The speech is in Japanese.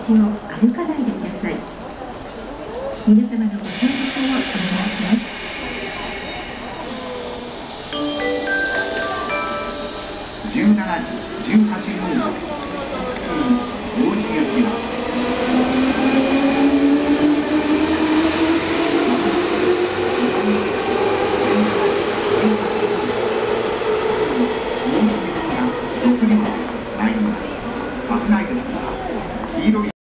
を歩かないでください。皆様のご協力をお願いします。 17時18分です。